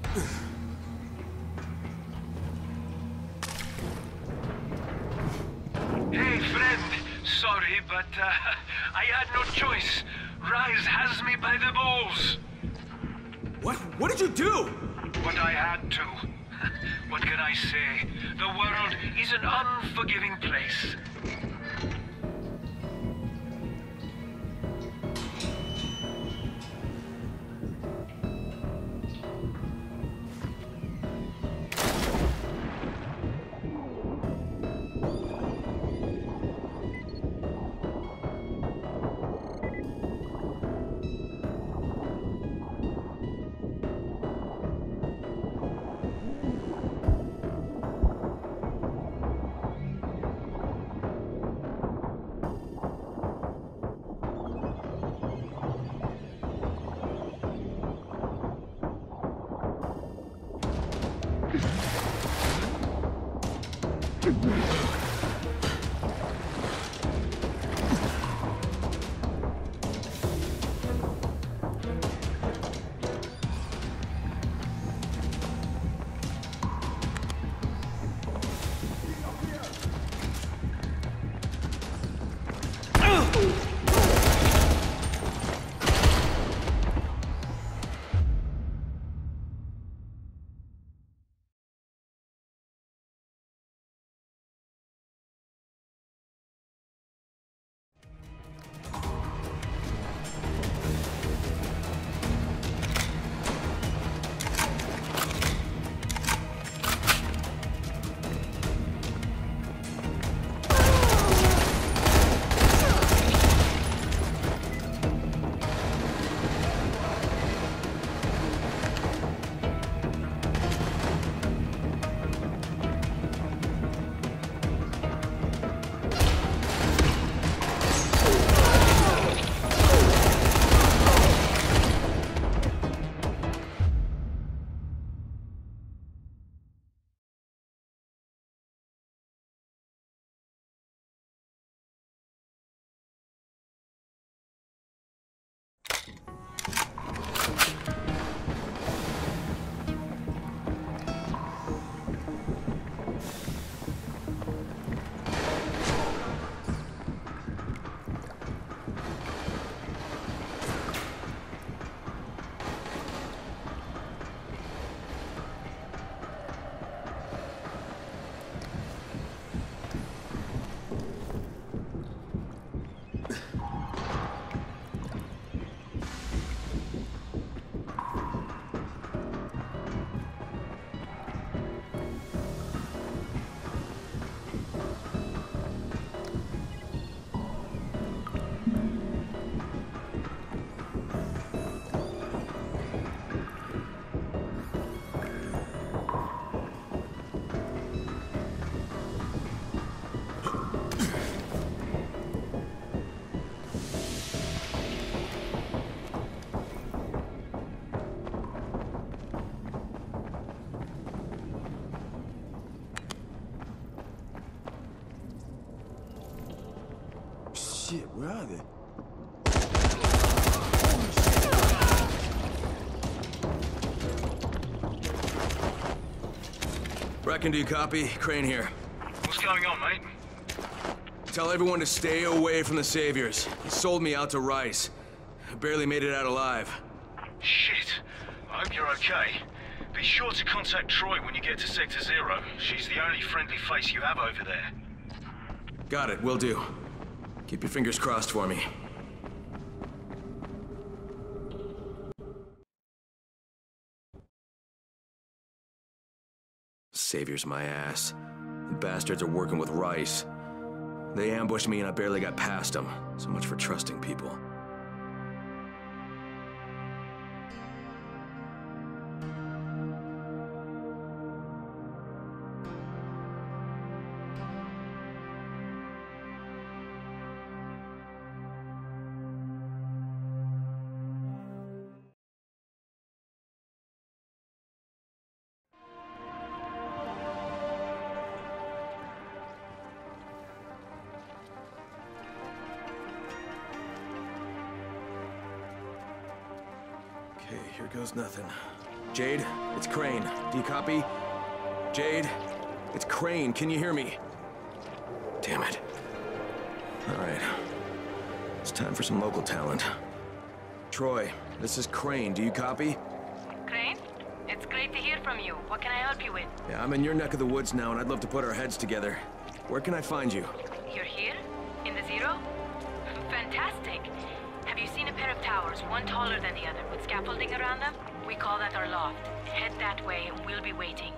Hey, friend. Sorry, but I had no choice. Rise has me by the balls. What? What did you do? But I had to. What can I say? The world is an unforgiving place. Shit, where are they? Brecken, do you copy? Crane here. What's going on, mate? Tell everyone to stay away from the Saviors. He sold me out to Rice. I barely made it out alive. Shit. I hope you're okay. Be sure to contact Troy when you get to Sector Zero. She's the only friendly face you have over there. Got it, will do. Keep your fingers crossed for me. Savior's my ass. The bastards are working with Rice. They ambushed me and I barely got past them. So much for trusting people. Okay, here goes nothing. Jade, it's Crane. Do you copy? Jade, it's Crane. Can you hear me? Damn it. All right. It's time for some local talent. Troy, this is Crane. Do you copy? Crane? It's great to hear from you. What can I help you with? Yeah, I'm in your neck of the woods now, and I'd love to put our heads together. Where can I find you? You're here? In the Zero? Fantastic. Have you seen a pair of towers, one taller than the other, with scaffolding around them? We call that our loft. Head that way, and we'll be waiting.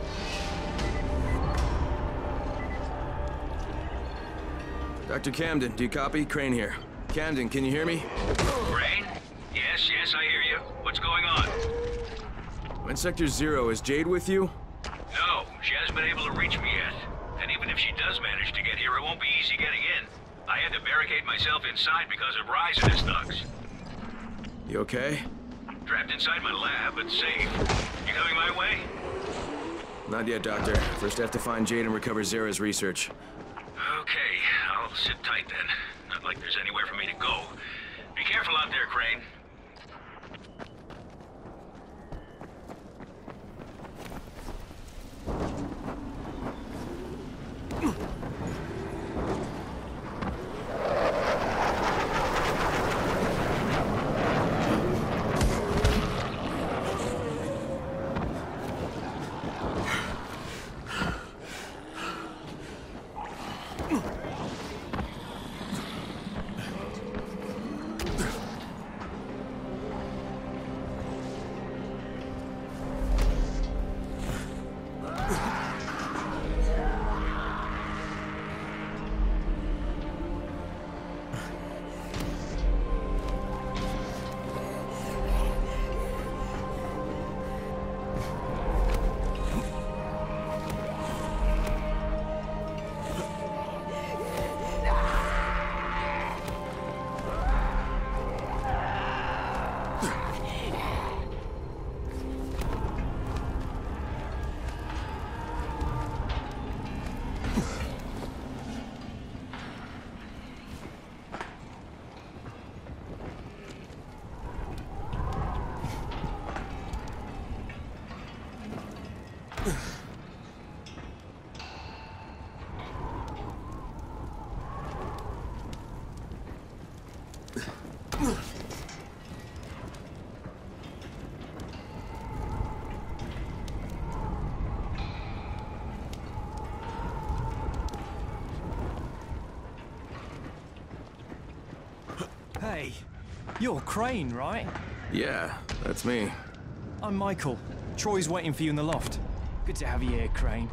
Dr. Camden, do you copy? Crane here. Camden, can you hear me? Crane? Yes, I hear you. What's going on? I'm in Sector 0. Is Jade with you? No, she hasn't been able to reach me yet. And even if she does manage to get here, it won't be easy getting in. I had to barricade myself inside because of Rise and his thugs. You okay? Trapped inside my lab, but safe. You coming my way? Not yet, Doctor. First I have to find Jade and recover Zara's research. Okay, I'll sit tight then. Not like there's anywhere for me to go. Be careful out there, Crane. Hey, you're Crane, right? Yeah, that's me. I'm Michael. Troy's waiting for you in the loft. Good to have you here, Crane.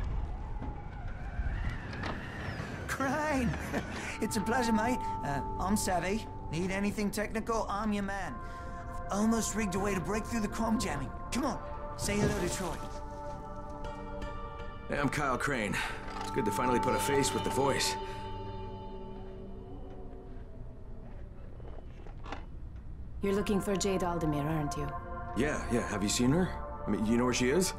Crane! It's a pleasure, mate. I'm Savvy. Need anything technical, I'm your man. I've almost rigged a way to break through the comm jamming. Come on, say hello to Troy. Hey, I'm Kyle Crane. It's good to finally put a face with the voice. You're looking for Jade Aldemir, aren't you? Yeah. Have you seen her? I mean, you know where she is?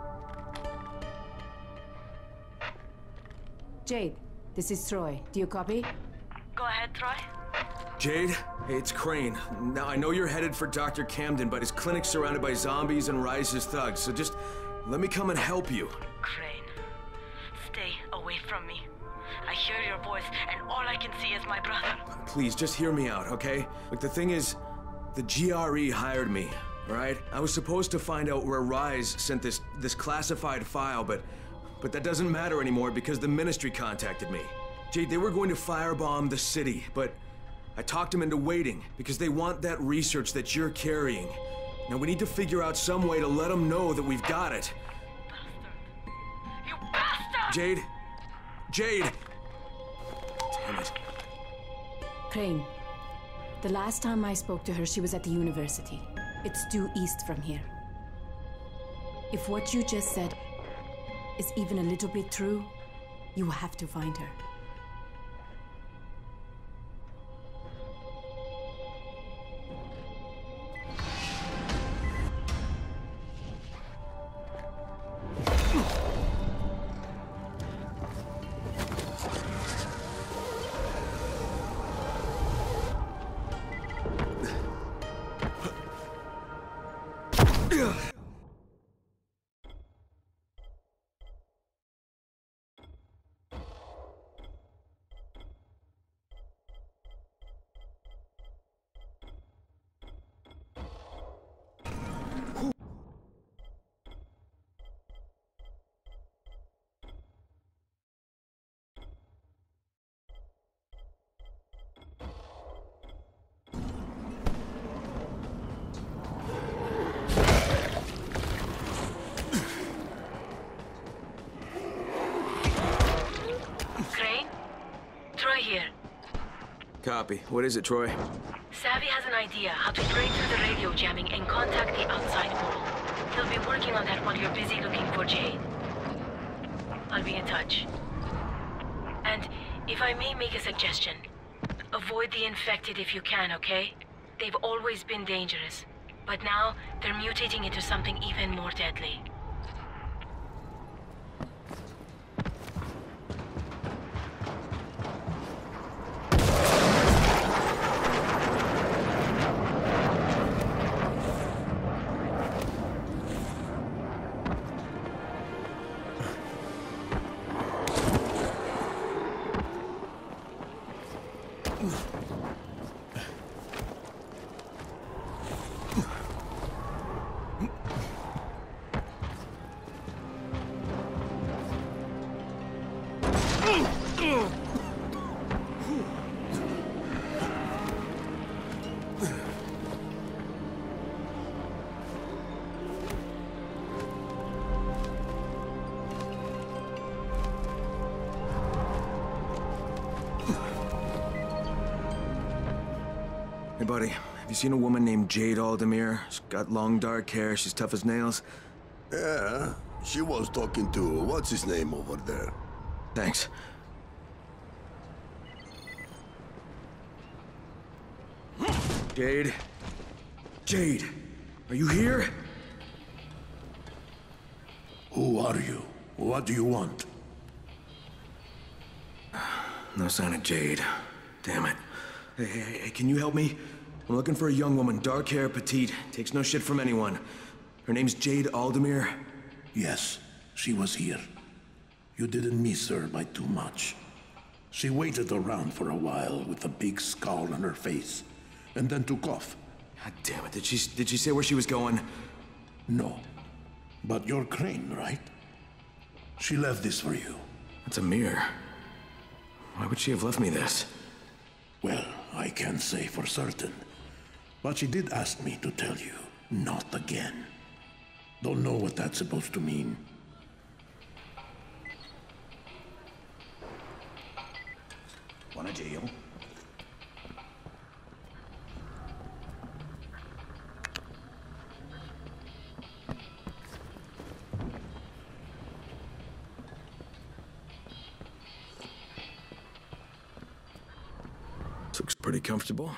Jade, this is Troy. Do you copy? Go ahead, Troy. Jade? Hey, it's Crane. Now, I know you're headed for Dr. Camden, but his clinic's surrounded by zombies and Rise's thugs, so just let me come and help you. Crane, stay away from me. I hear your voice, and all I can see is my brother. Please, just hear me out, okay? Like, the thing is, the GRE hired me, all right? I was supposed to find out where Rise sent this classified file, but that doesn't matter anymore because the Ministry contacted me. Jade, they were going to firebomb the city, but I talked them into waiting because they want that research that you're carrying. Now we need to figure out some way to let them know that we've got it. Bastard! You bastard! Jade! Jade! Damn it. Crane, the last time I spoke to her, she was at the university. It's due east from here. If what you just said is even a little bit true, you have to find her. Copy. What is it, Troy? Savvy has an idea how to break through the radio jamming and contact the outside world. He'll be working on that while you're busy looking for Jade. I'll be in touch. And if I may make a suggestion, avoid the infected if you can, okay? They've always been dangerous, but now they're mutating into something even more deadly. Hey, buddy, have you seen a woman named Jade Aldemir? She's got long, dark hair, she's tough as nails. Yeah, she was talking to what's his name over there. Thanks. Jade? Jade, are you here? Who are you? What do you want? No sign of Jade. Damn it. Hey, can you help me? I'm looking for a young woman, dark hair, petite, takes no shit from anyone. Her name's Jade Aldemir. Yes, she was here. You didn't miss her by too much. She waited around for a while with a big scowl on her face, and then took off. God damn it, did she say where she was going? No. But you're Crane, right? She left this for you. That's a mirror. Why would she have left me this? Well, I can't say for certain. But she did ask me to tell you, not again. Don't know what that's supposed to mean. Want a deal? This looks pretty comfortable.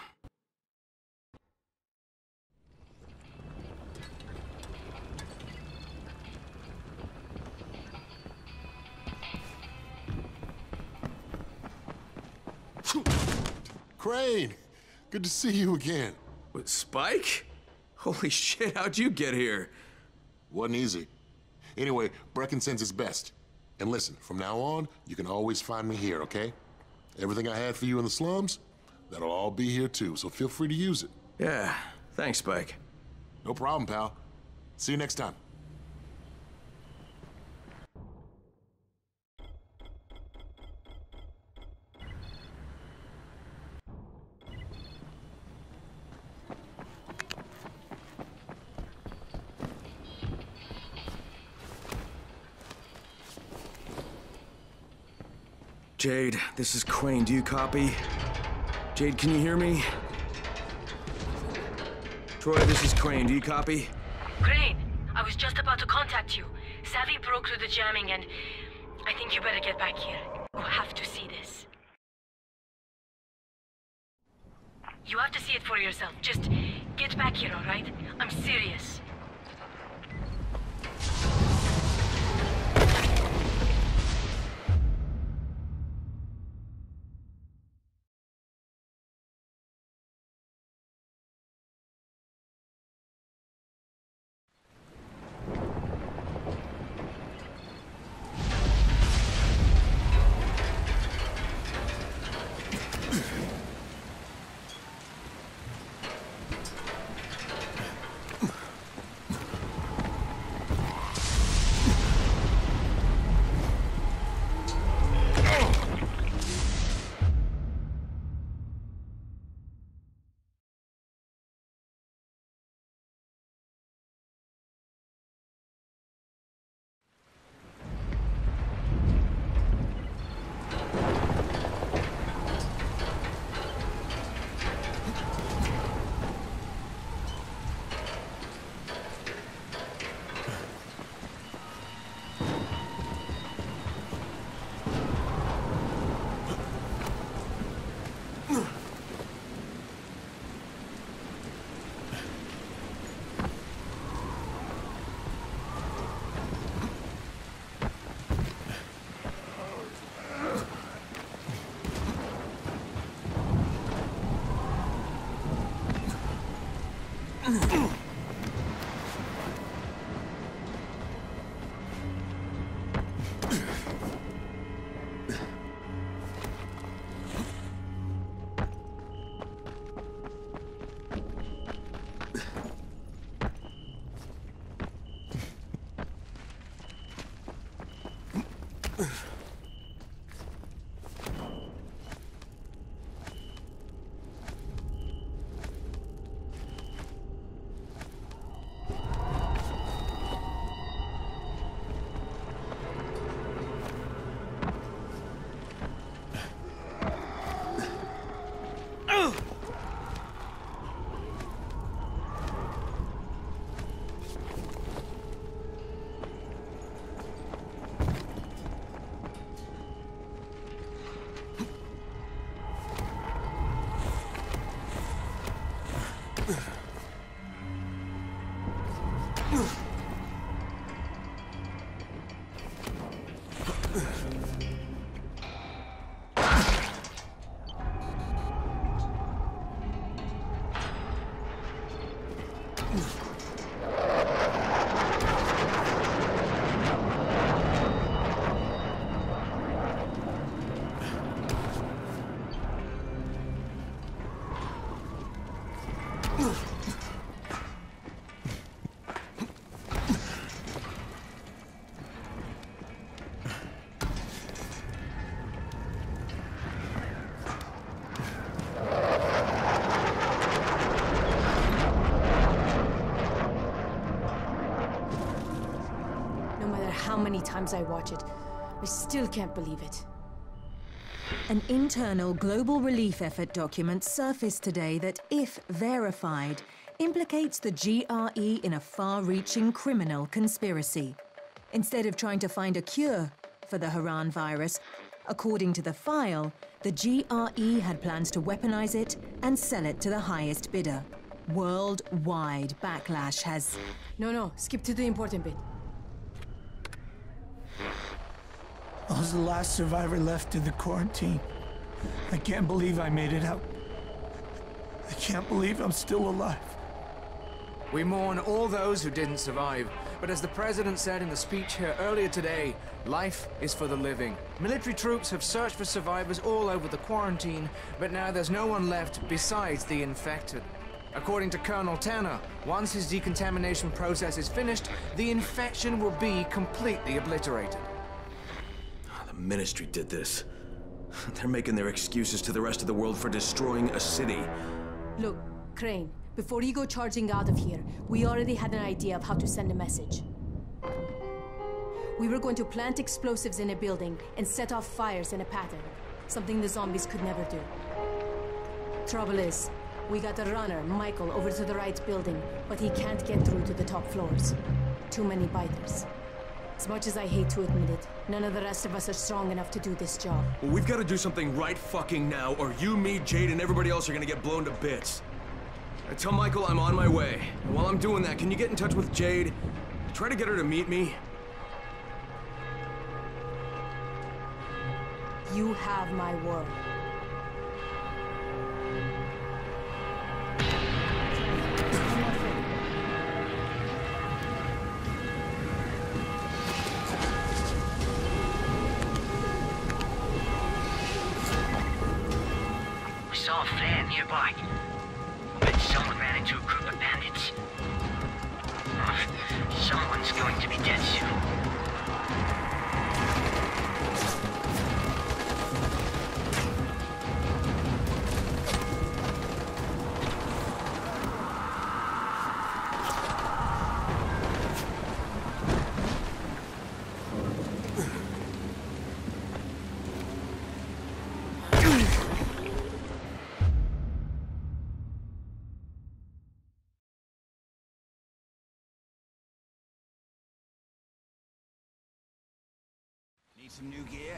Crane! Good to see you again. What, Spike? Holy shit, how'd you get here? Wasn't easy. Anyway, Brecken sends his best. And listen, from now on, you can always find me here, okay? Everything I had for you in the slums, that'll all be here too, so feel free to use it. Yeah, thanks, Spike. No problem, pal. See you next time. Jade, this is Crane. Do you copy? Jade, can you hear me? Troy, this is Crane. Do you copy? Crane, I was just about to contact you. Savvy broke through the jamming and I think you better get back here. You have to see this. You have to see it for yourself. Just get back here, all right? I'm serious. How many times I watch it, I still can't believe it. An internal global relief effort document surfaced today that, if verified, implicates the GRE in a far-reaching criminal conspiracy. Instead of trying to find a cure for the Harran virus, according to the file, the GRE had plans to weaponize it and sell it to the highest bidder. Worldwide backlash has... No, skip to the important bit. I was the last survivor left in the quarantine. I can't believe I made it out. I can't believe I'm still alive. We mourn all those who didn't survive, but as the President said in the speech here earlier today, life is for the living. Military troops have searched for survivors all over the quarantine, but now there's no one left besides the infected. According to Colonel Tanner, once his decontamination process is finished, the infection will be completely obliterated. The Ministry did this. They're making their excuses to the rest of the world for destroying a city. Look, Crane, before you go charging out of here, we already had an idea of how to send a message. We were going to plant explosives in a building and set off fires in a pattern. Something the zombies could never do. Trouble is, we got a runner, Michael, over to the right building, but he can't get through to the top floors. Too many biters. As much as I hate to admit it, none of the rest of us are strong enough to do this job. Well, we've got to do something right fucking now, or you, me, Jade, and everybody else are gonna get blown to bits. Tell Michael I'm on my way. And while I'm doing that, can you get in touch with Jade? Try to get her to meet me. You have my word. We saw a flare nearby. But someone ran into a group of bandits. Someone's going to be dead soon. Need some new gear?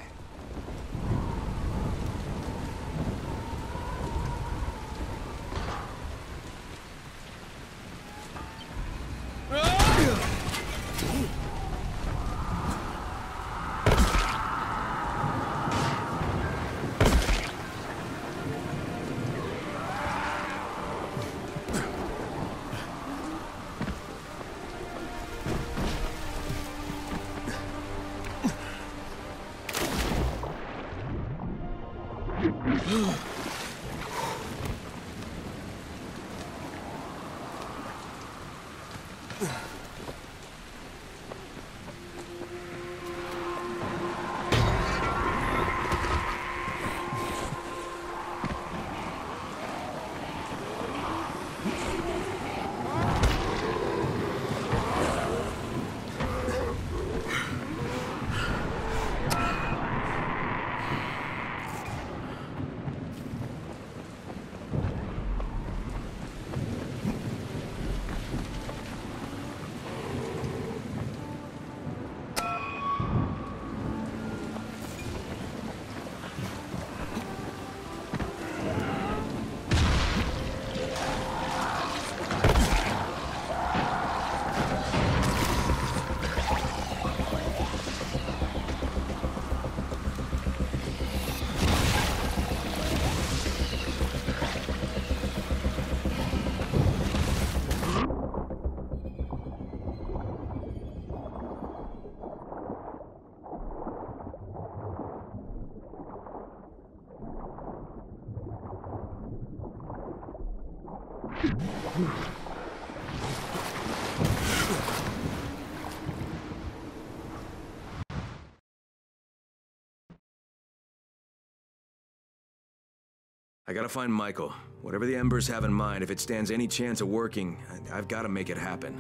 I gotta find Michael. Whatever the Embers have in mind, if it stands any chance of working, I've gotta make it happen.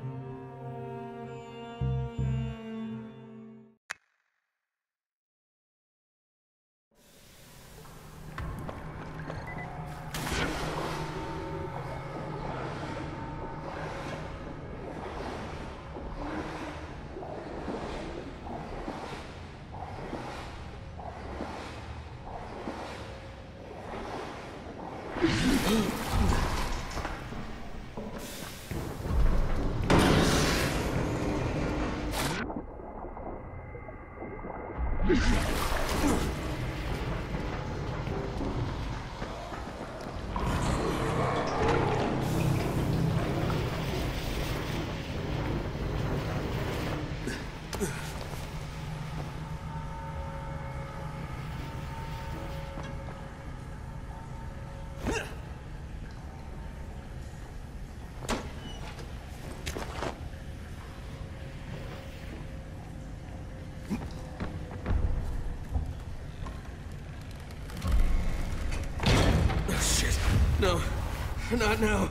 No, not now.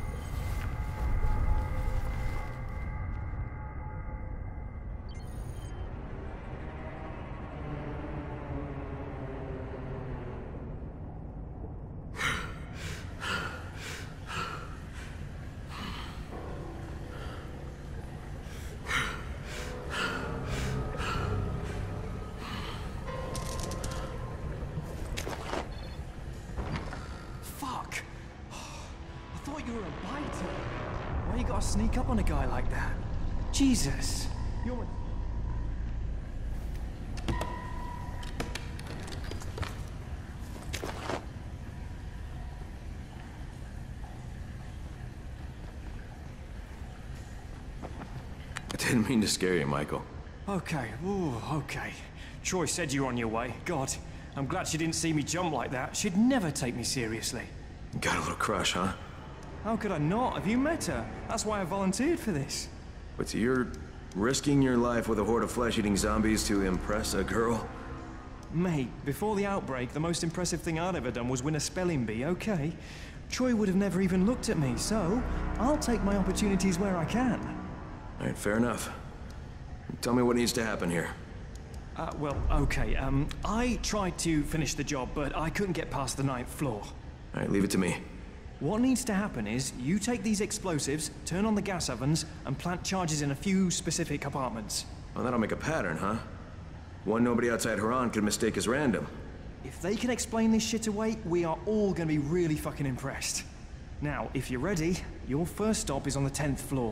Sneak up on a guy like that. Jesus. You're... I didn't mean to scare you, Michael. Okay, ooh, okay. Troy said you were on your way. God, I'm glad she didn't see me jump like that. She'd never take me seriously. Got a little crush, huh? How could I not? Have you met her? That's why I volunteered for this. But so you're risking your life with a horde of flesh-eating zombies to impress a girl? Mate, before the outbreak, the most impressive thing I'd ever done was win a spelling bee, okay? Troy would have never even looked at me, so I'll take my opportunities where I can. All right, fair enough. Tell me what needs to happen here. Well, okay, I tried to finish the job, but I couldn't get past the 9th floor. All right, leave it to me. What needs to happen is, you take these explosives, turn on the gas ovens, and plant charges in a few specific apartments. Well, that'll make a pattern, huh? One nobody outside Haran could mistake as random. If they can explain this shit away, we are all gonna be really fucking impressed. Now, if you're ready, your first stop is on the 10th floor.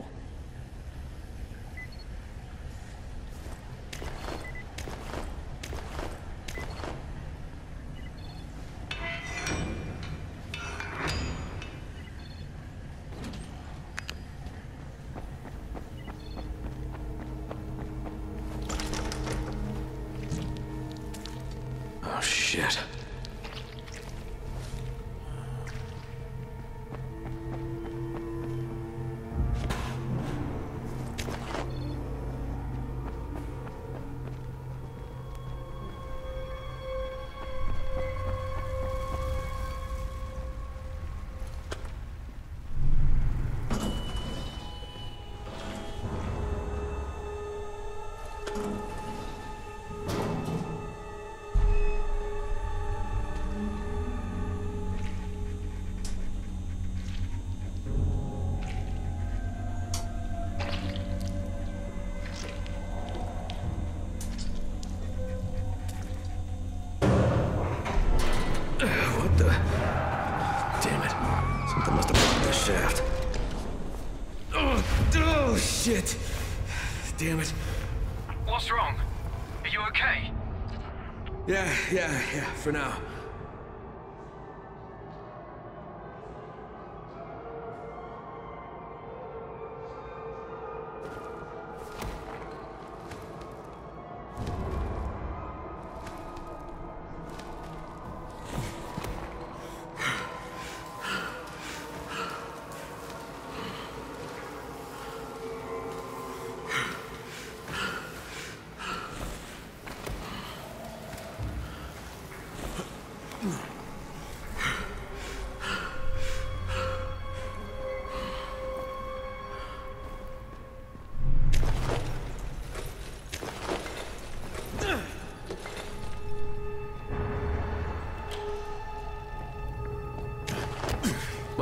Oh, shit. What the? Damn it. Something must have blocked this shaft. Oh, shit. Damn it. What's wrong? Are you okay? Yeah, for now.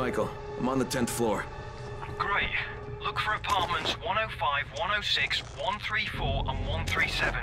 Michael. I'm on the 10th floor. Great. Look for apartments 105, 106, 134, and 137.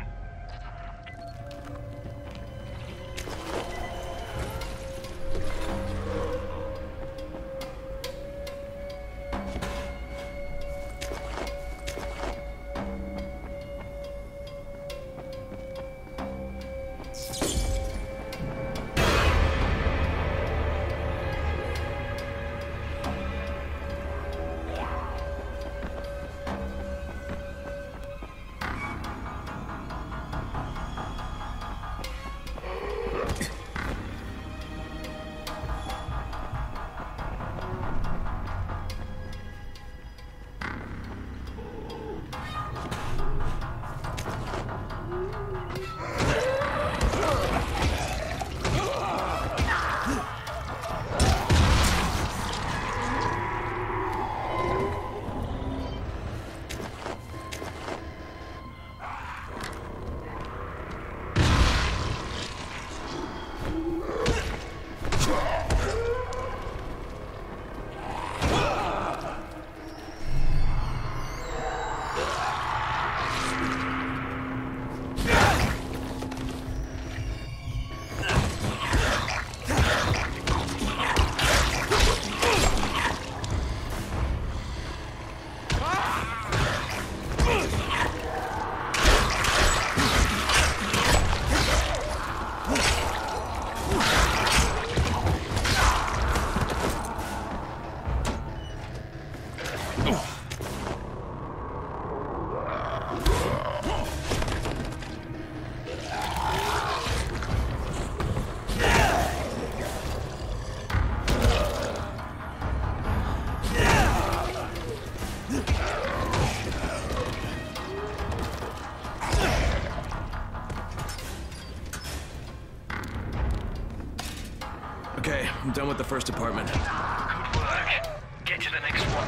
Okay, I'm done with the first apartment. Good work. Get to the next one.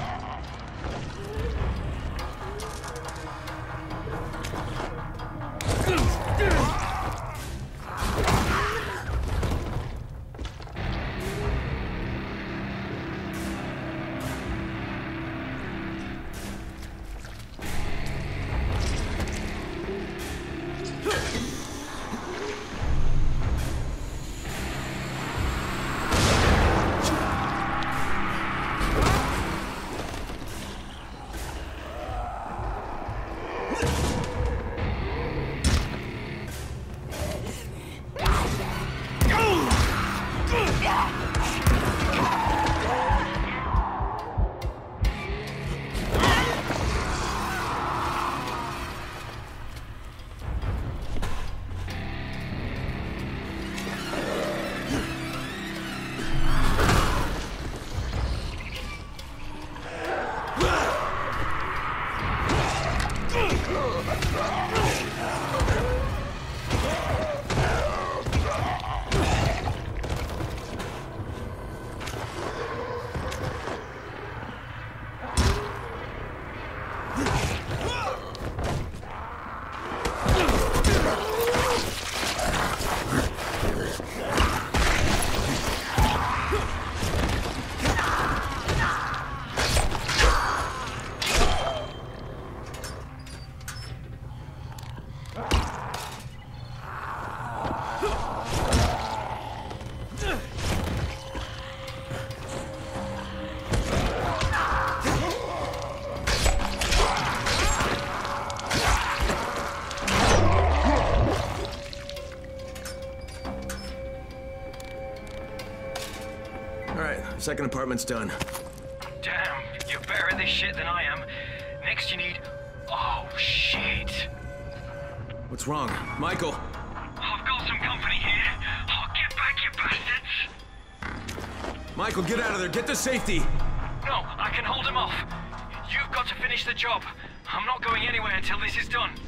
Second apartment's done. Damn, you're better at this shit than I am. Next you need... Oh, shit. What's wrong? Michael! I've got some company here. Oh, get back, you bastards! Michael, get out of there! Get to safety! No, I can hold them off. You've got to finish the job. I'm not going anywhere until this is done.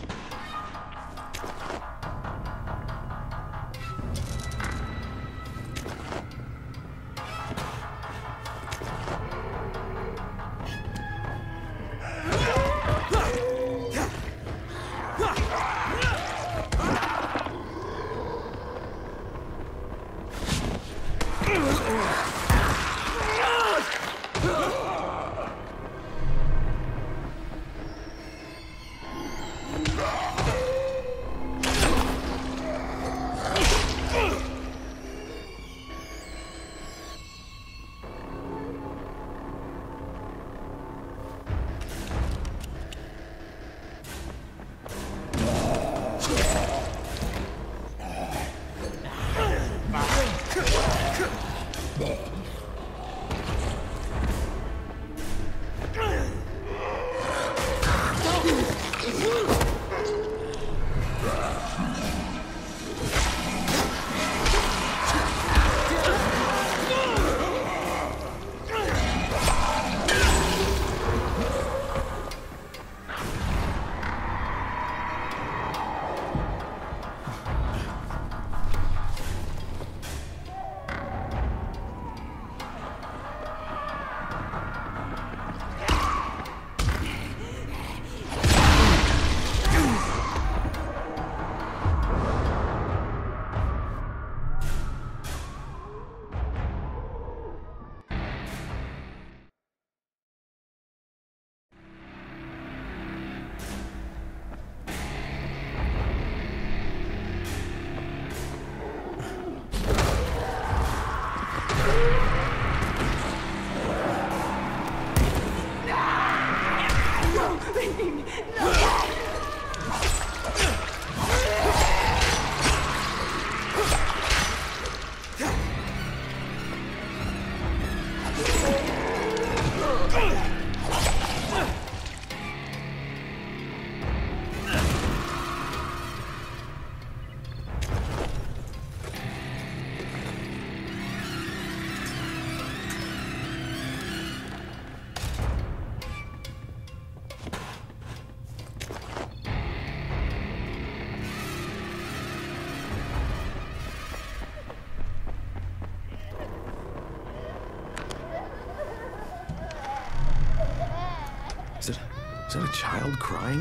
Is that a child crying?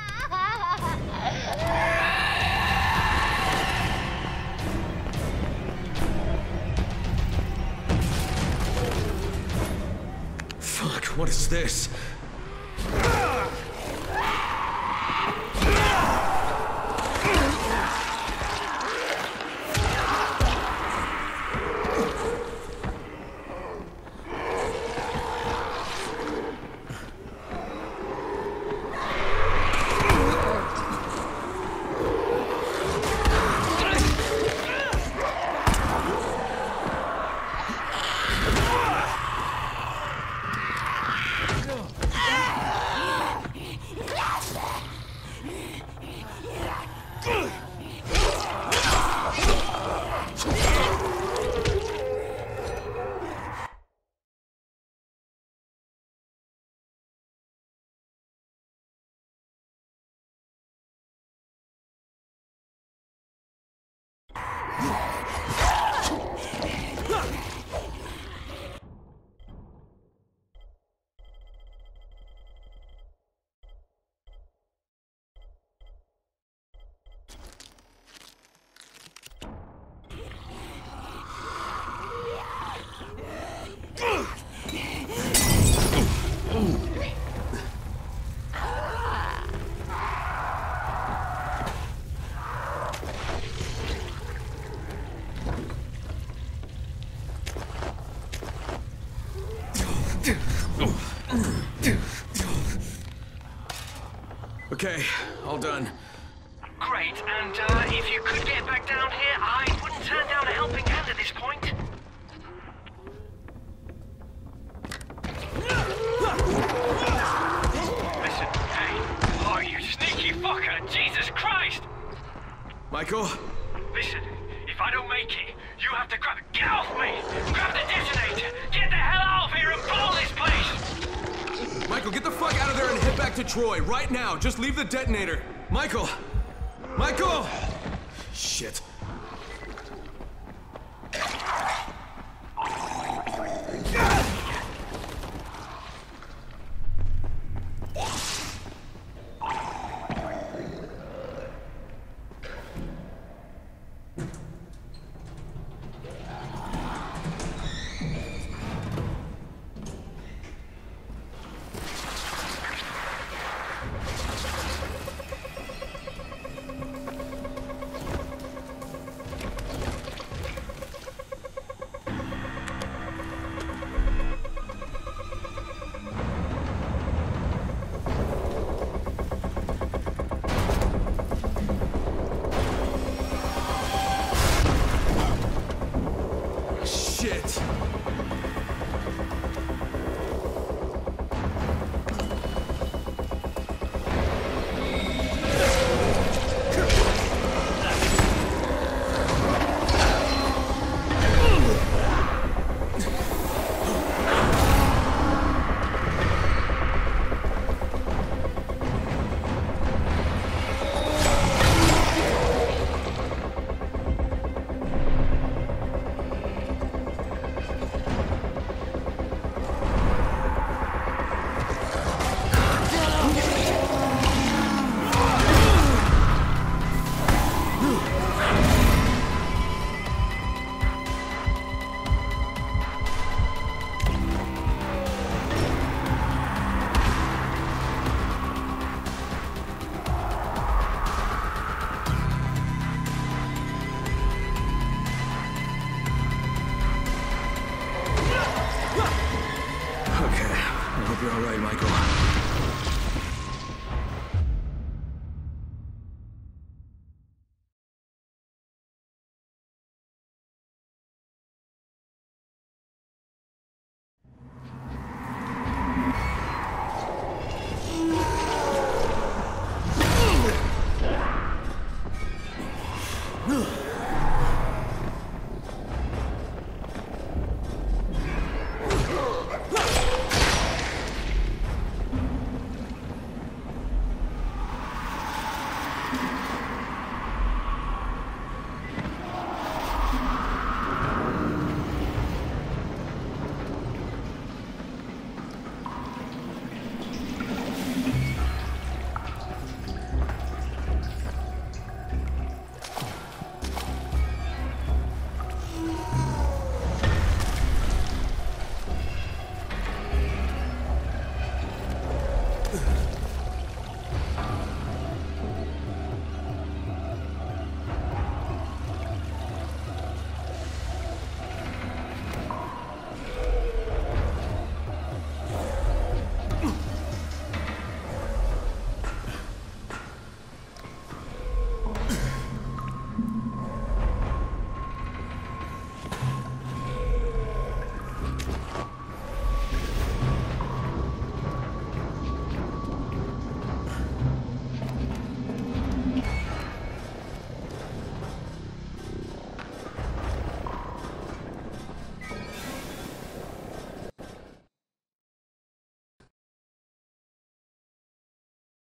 Fuck, what is this? Okay, all done. Great, and if you could get back down here, I wouldn't turn down a helping hand at this point. Listen, hey, oh, you sneaky fucker, Jesus Christ! Michael? Listen, if I don't make it, you have to get off me! Grab the detonator! Get the hell out of here and blow this place! Michael, get the fuck out of there and head back to Troy, right now. Just leave the detonator. Michael! Michael! Shit.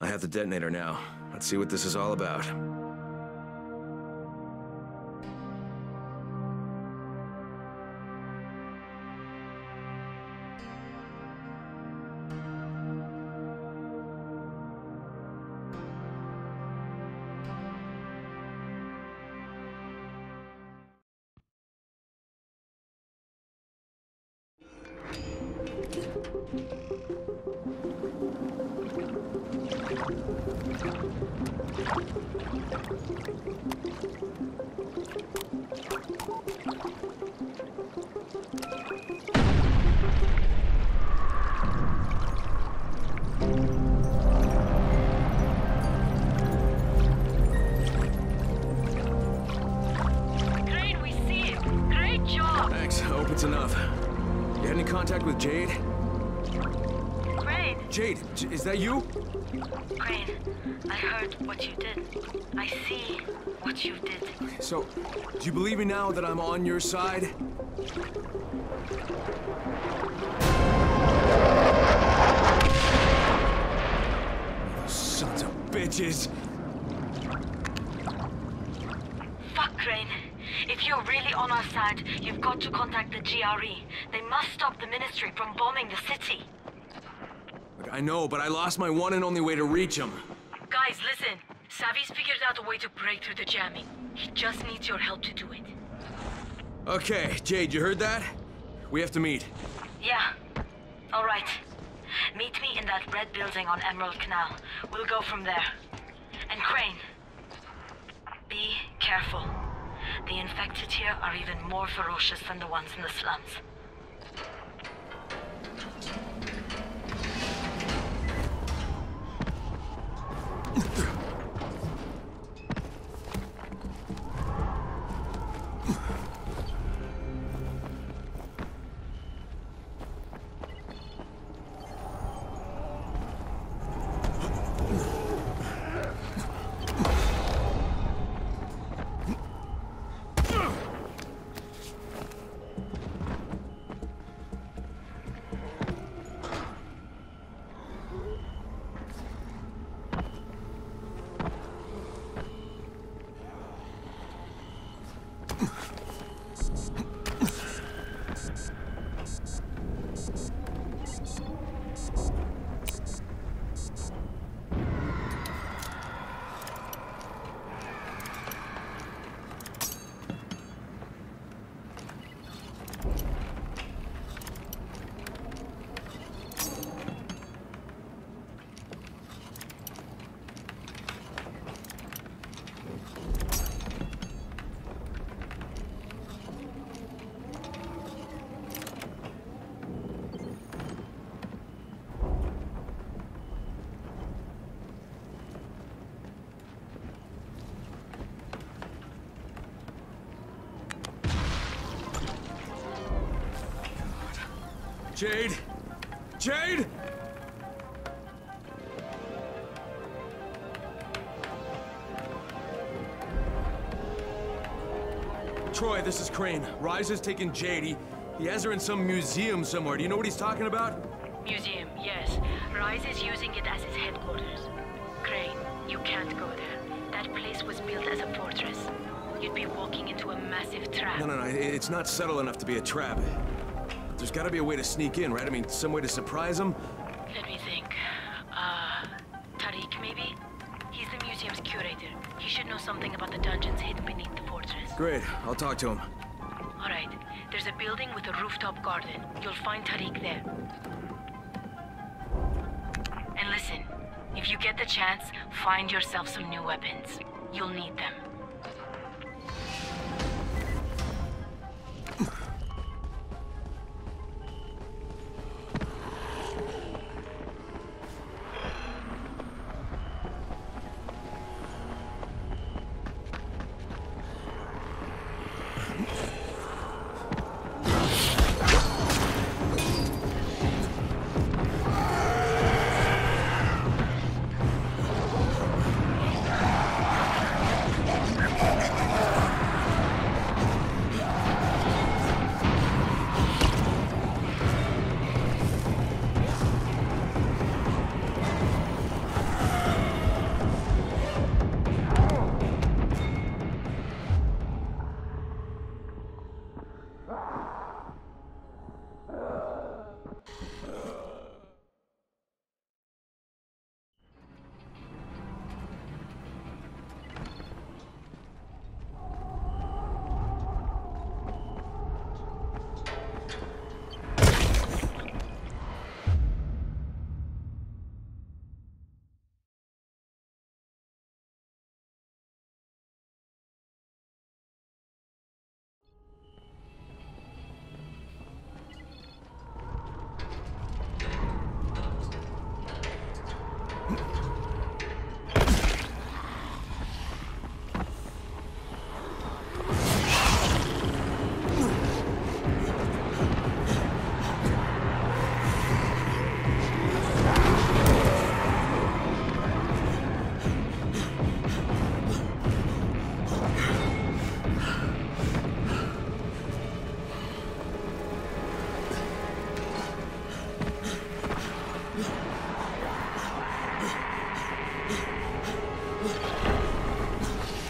I have the detonator now. Let's see what this is all about. Crane, we see him. Great job. Thanks. I hope it's enough. You had any contact with Jade? Crane. Jade, is that you? Crane, I heard what you did. I see what you did. So, do you believe me now that I'm on your side? Sons of bitches! Fuck, Crane. If you're really on our side, you've got to contact the GRE. They must stop the Ministry from bombing the city. Look, I know, but I lost my one and only way to reach him. Guys, listen. Savvy's figured out a way to break through the jamming. He just needs your help to do it. Okay, Jade, you heard that? We have to meet. Yeah. All right. Meet me in that red building on Emerald Canal. We'll go from there. And Crane, be careful. The infected here are even more ferocious than the ones in the slums. Jade! Jade! Troy, this is Crane. Rise has taken Jade. He has her in some museum somewhere. Do you know what he's talking about? Museum, yes. Rise is using it as his headquarters. Crane, you can't go there. That place was built as a fortress. You'd be walking into a massive trap. No, it's not subtle enough to be a trap. There's gotta be a way to sneak in, right? I mean, some way to surprise him? Let me think. Tariq, maybe? He's the museum's curator. He should know something about the dungeons hidden beneath the fortress. Great, I'll talk to him. All right. There's a building with a rooftop garden. You'll find Tariq there. And listen, if you get the chance, find yourself some new weapons. You'll need them.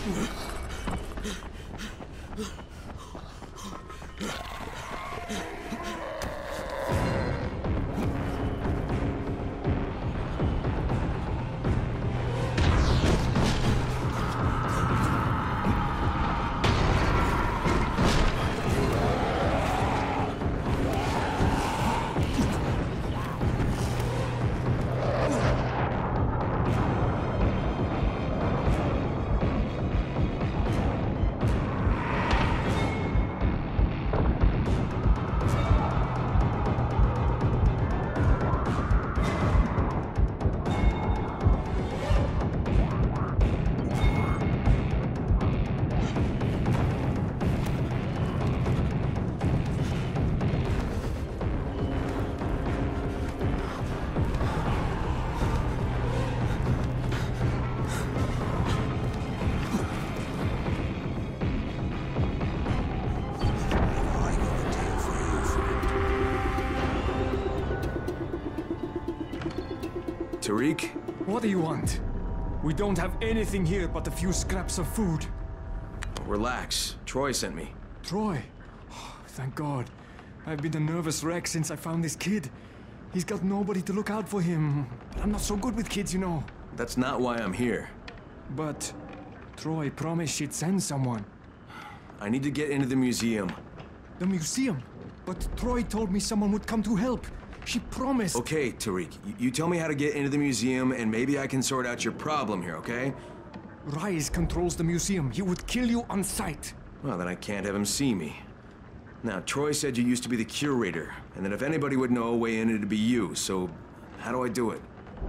Tariq? What do you want? We don't have anything here but a few scraps of food. Relax. Troy sent me. Troy? Oh, thank God. I've been a nervous wreck since I found this kid. He's got nobody to look out for him. But I'm not so good with kids, you know. That's not why I'm here. But Troy promised she'd send someone. I need to get into the museum. The museum? But Troy told me someone would come to help. She promised. Okay, Tariq. You tell me how to get into the museum, and maybe I can sort out your problem here, okay? Rise controls the museum. He would kill you on sight. Well, then I can't have him see me. Now, Troy said you used to be the curator, and that if anybody would know a way in, it'd be you, so how do I do it?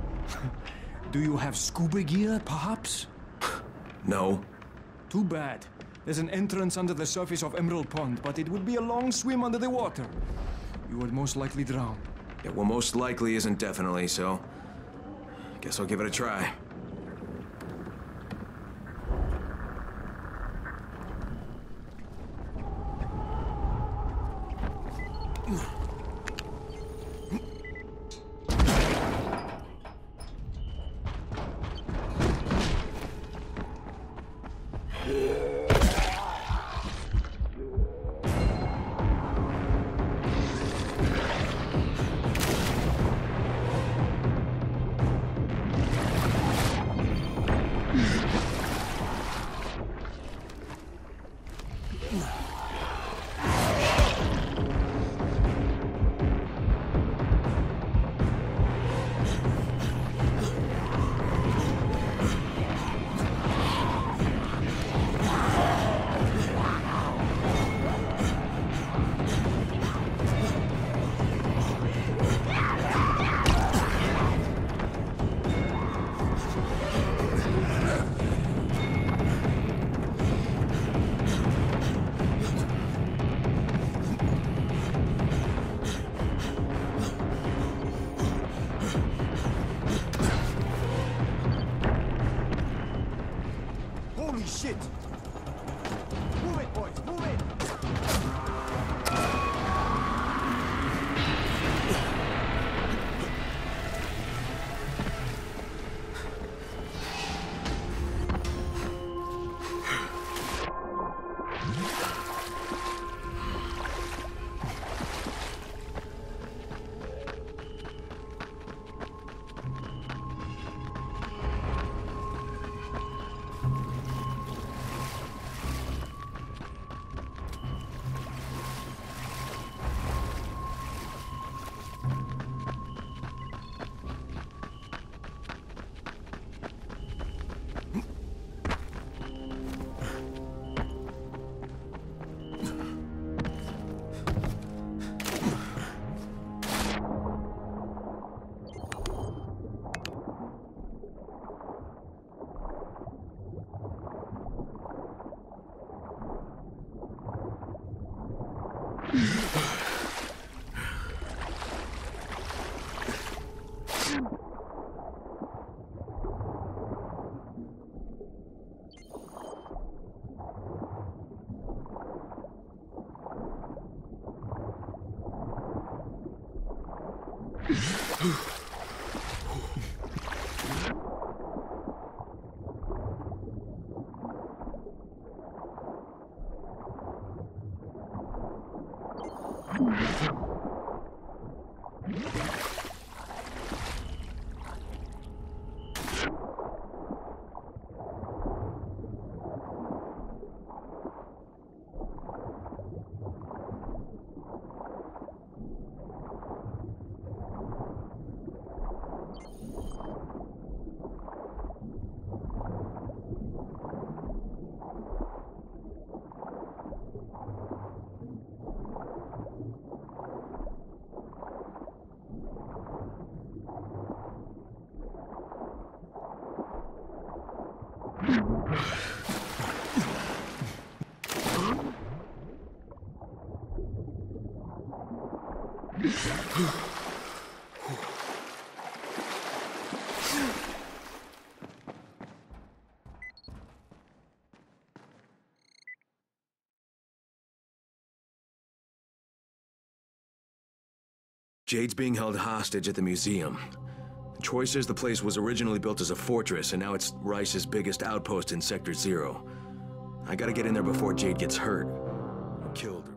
Do you have scuba gear, perhaps? No. Too bad. There's an entrance under the surface of Emerald Pond, but it would be a long swim under the water. You would most likely drown. Yeah, well, most likely isn't definitely, so guess I'll give it a try. Shit! Move it, boys! Move it! Jade's being held hostage at the museum. Troy says the place was originally built as a fortress, and now it's Rice's biggest outpost in Sector 0. I gotta get in there before Jade gets hurt. Or killed.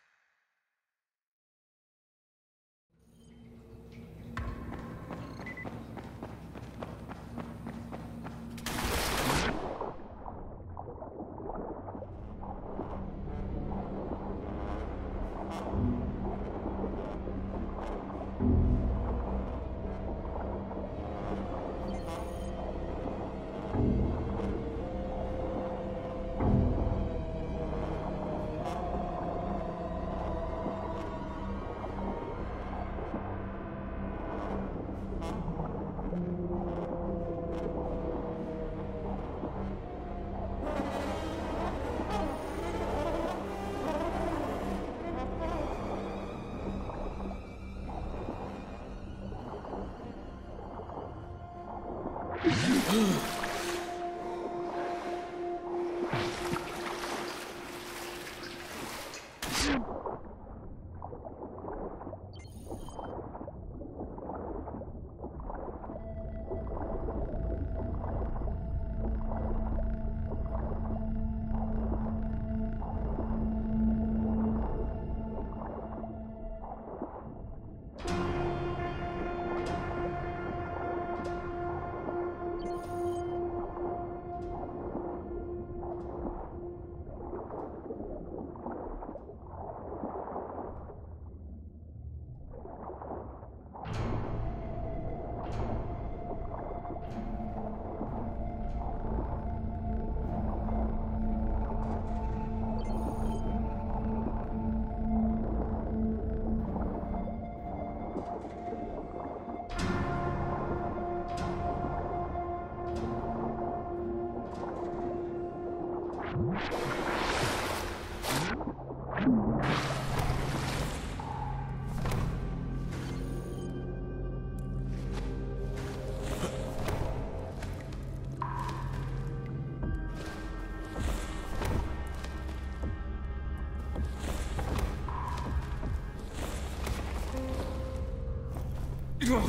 No,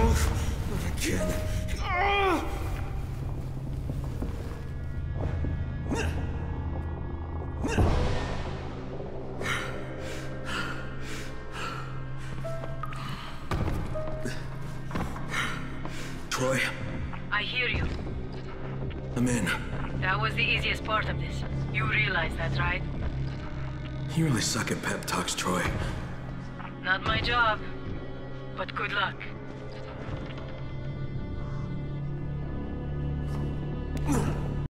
not again. Troy? I hear you. I'm in. That was the easiest part of this. You realize that, right? You really suck at pep talks, Troy. Not my job. But good luck.